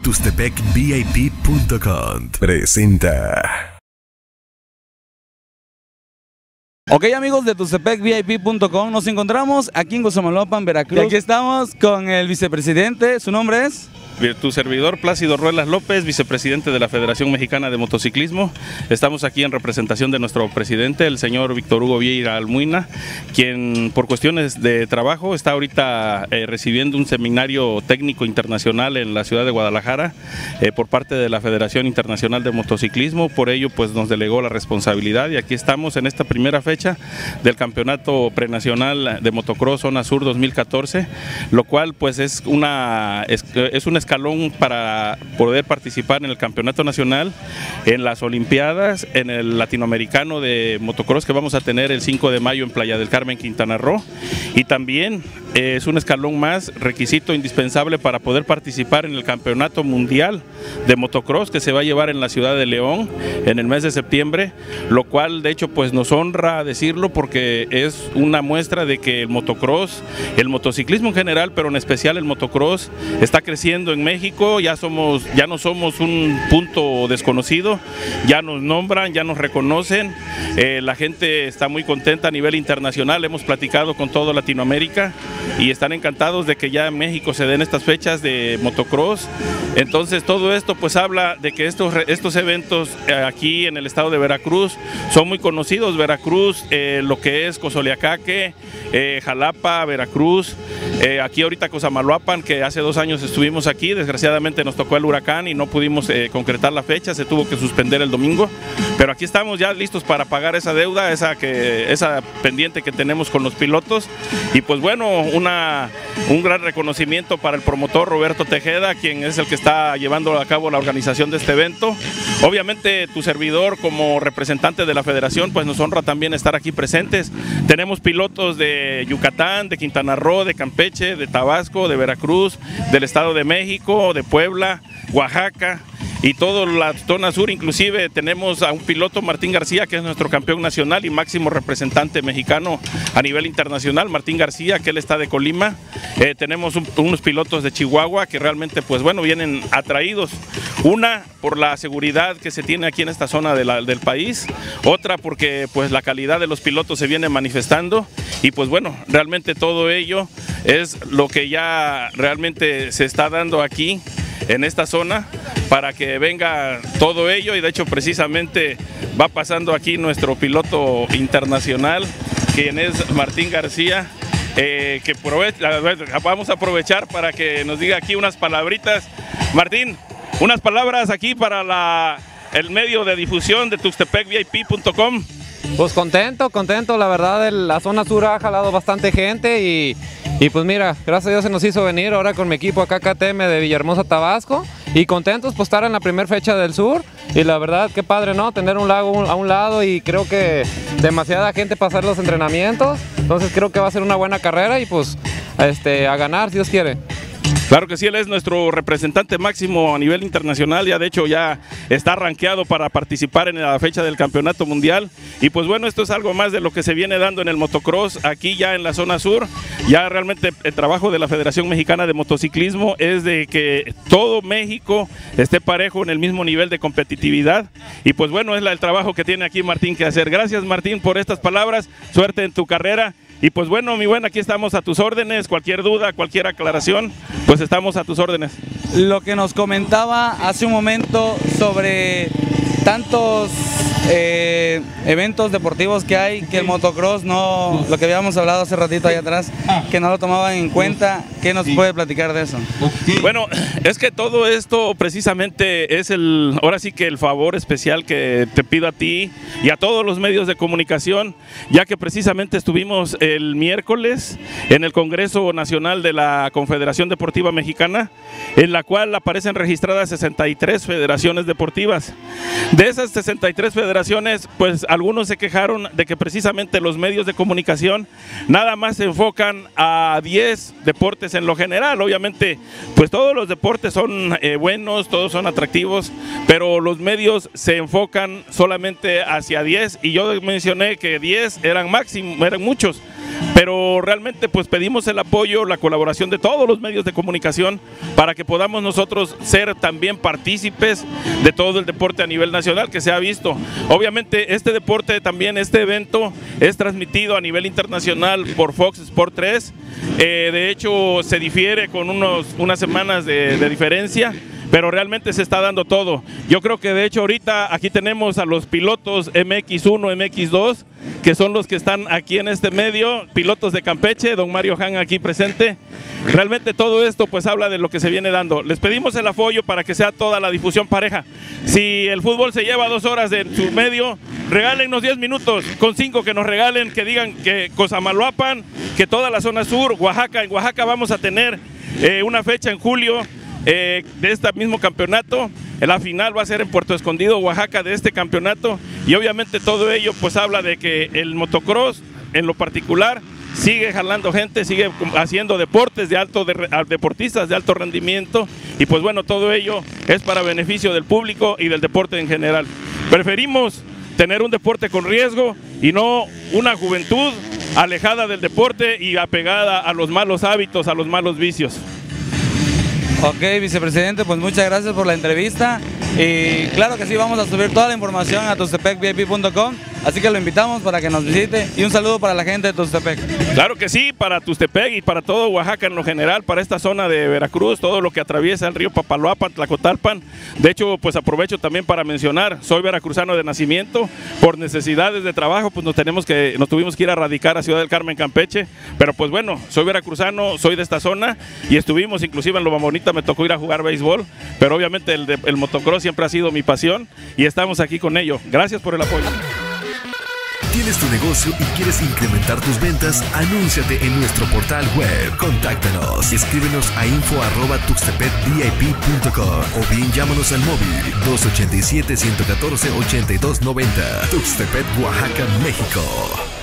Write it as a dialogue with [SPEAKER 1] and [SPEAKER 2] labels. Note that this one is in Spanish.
[SPEAKER 1] TustepecVIP.com presenta.
[SPEAKER 2] Ok, amigos de TustepecVIP.com, nos encontramos aquí en Cosamaloapan, Veracruz. Y aquí estamos con el vicepresidente. ¿Su nombre es?
[SPEAKER 3] Tu servidor Plácido Ruelas López, vicepresidente de la Federación Mexicana de Motociclismo. Estamos aquí en representación de nuestro presidente, el señor Víctor Hugo Vieira Almuina, quien por cuestiones de trabajo está ahorita recibiendo un seminario técnico internacional en la ciudad de Guadalajara por parte de la Federación Internacional de Motociclismo. Por ello pues nos delegó la responsabilidad y aquí estamos en esta primera fecha del Campeonato Prenacional de Motocross Zona Sur 2014, lo cual pues es un escalón para poder participar en el campeonato nacional, en las olimpiadas, en el latinoamericano de motocross que vamos a tener el 5 de mayo en Playa del Carmen, Quintana Roo, y también es un escalón más, requisito indispensable para poder participar en el campeonato mundial de motocross que se va a llevar en la ciudad de León en el mes de septiembre, lo cual de hecho pues nos honra decirlo porque es una muestra de que el motocross, el motociclismo en general, pero en especial el motocross está creciendo en México. Ya no somos un punto desconocido, ya nos nombran, ya nos reconocen, la gente está muy contenta a nivel internacional, hemos platicado con toda Latinoamérica y están encantados de que ya en México se den estas fechas de motocross. Entonces todo esto pues habla de que estos eventos aquí en el estado de Veracruz son muy conocidos. Veracruz, lo que es Cozoleacaque, Jalapa, Veracruz, aquí ahorita Cosamaloapan, que hace 2 años estuvimos aquí, desgraciadamente nos tocó el huracán y no pudimos concretar la fecha, se tuvo que suspender el domingo, pero aquí estamos ya listos para pagar esa deuda, esa pendiente que tenemos con los pilotos. Y pues bueno, un gran reconocimiento para el promotor Roberto Tejeda, quien es el que está llevando a cabo la organización de este evento. Obviamente tu servidor como representante de la federación pues nos honra también estar aquí presentes. Tenemos pilotos de Yucatán, de Quintana Roo, de Campeche, de Tabasco, de Veracruz, del Estado de México, de Puebla, Oaxaca y toda la zona sur. Inclusive tenemos a un piloto, Martín García, que es nuestro campeón nacional y máximo representante mexicano a nivel internacional, Martín García, que él está de Colima. Tenemos unos pilotos de Chihuahua que realmente pues bueno, vienen atraídos, una por la seguridad que se tiene aquí en esta zona del país, otra porque pues la calidad de los pilotos se viene manifestando y pues bueno, realmente todo ello es lo que ya realmente se está dando aquí en esta zona para que venga todo ello. Y de hecho precisamente va pasando aquí nuestro piloto internacional, quien es Martín García, que vamos a aprovechar para que nos diga aquí unas palabritas. Martín, unas palabras aquí para el medio de difusión de TustepecVIP.com.
[SPEAKER 4] Pues contento, la verdad la zona sur ha jalado bastante gente y pues mira, gracias a Dios se nos hizo venir ahora con mi equipo acá KTM de Villahermosa, Tabasco, y contentos por estar en la primera fecha del sur. Y la verdad qué padre, ¿no? Tener un lago a un lado y creo que demasiada gente para hacer los entrenamientos, entonces creo que va a ser una buena carrera y pues a ganar si Dios quiere.
[SPEAKER 3] Claro que sí, él es nuestro representante máximo a nivel internacional, ya de hecho ya está rankeado para participar en la fecha del campeonato mundial. Y pues bueno, esto es algo más de lo que se viene dando en el motocross aquí ya en la zona sur. Ya realmente el trabajo de la Federación Mexicana de Motociclismo es de que todo México esté parejo en el mismo nivel de competitividad. Y pues bueno, es el trabajo que tiene aquí Martín que hacer. Gracias Martín por estas palabras, suerte en tu carrera. Y pues bueno, mi buen, aquí estamos a tus órdenes, cualquier duda, cualquier aclaración, pues estamos a tus órdenes.
[SPEAKER 2] Lo que nos comentaba hace un momento sobre tantos eventos deportivos que hay, que el motocross no, lo que habíamos hablado hace ratito ahí atrás, que no lo tomaban en cuenta. ¿Qué nos puede platicar de eso?
[SPEAKER 3] Bueno, es que todo esto precisamente es ahora sí que el favor especial que te pido a ti y a todos los medios de comunicación, ya que precisamente estuvimos el miércoles en el Congreso Nacional de la Confederación Deportiva Mexicana, en la cual aparecen registradas 63 federaciones deportivas. De esas 63 federaciones, pues algunos se quejaron de que precisamente los medios de comunicación nada más se enfocan a 10 deportes en lo general. Obviamente, pues todos los deportes son buenos, todos son atractivos, pero los medios se enfocan solamente hacia 10 y yo mencioné que 10 eran máximo, eran muchos. pero realmente pues pedimos el apoyo, la colaboración de todos los medios de comunicación para que podamos nosotros ser también partícipes de todo el deporte a nivel nacional que se ha visto. Obviamente este deporte también, este evento es transmitido a nivel internacional por Fox Sport 3, de hecho se difiere con unas semanas de diferencia, pero realmente se está dando todo. Yo creo que de hecho ahorita aquí tenemos a los pilotos MX1, MX2, que son los que están aquí en este medio, pilotos de Campeche, don Mario Han aquí presente. Realmente todo esto pues habla de lo que se viene dando. Les pedimos el apoyo para que sea toda la difusión pareja. Si el fútbol se lleva 2 horas de su medio, regálennos 10 minutos, con 5 que nos regalen, que digan que Cosamaloapan, que toda la zona sur, Oaxaca, en Oaxaca vamos a tener una fecha en julio, de este mismo campeonato. La final va a ser en Puerto Escondido, Oaxaca, de este campeonato, y obviamente todo ello pues habla de que el motocross en lo particular sigue jalando gente, sigue haciendo deportes deportistas de alto rendimiento, y pues bueno, todo ello es para beneficio del público y del deporte en general. Preferimos tener un deporte con riesgo y no una juventud alejada del deporte y apegada a los malos hábitos, a los malos vicios.
[SPEAKER 2] Ok, vicepresidente, pues muchas gracias por la entrevista, y claro que sí, vamos a subir toda la información a tustepecvip.com, así que lo invitamos para que nos visite, y un saludo para la gente de Tustepec.
[SPEAKER 3] Claro que sí, para Tustepec y para todo Oaxaca en lo general, para esta zona de Veracruz, todo lo que atraviesa el río Papaloapan, Tlacotalpan. De hecho, pues aprovecho también para mencionar, soy veracruzano de nacimiento, por necesidades de trabajo, pues nos tuvimos que ir a radicar a Ciudad del Carmen, Campeche, pero pues bueno, soy veracruzano, soy de esta zona, y estuvimos inclusive en Loma Bonita, me tocó ir a jugar béisbol, pero obviamente el motocross siempre ha sido mi pasión, y estamos aquí con ello. Gracias por el apoyo.
[SPEAKER 1] ¿Tienes tu negocio y quieres incrementar tus ventas? Anúnciate en nuestro portal web. Contáctanos. Escríbenos a info@tuxtepecvip.com o bien llámanos al móvil 287-114-8290. Tuxtepec, Oaxaca, México.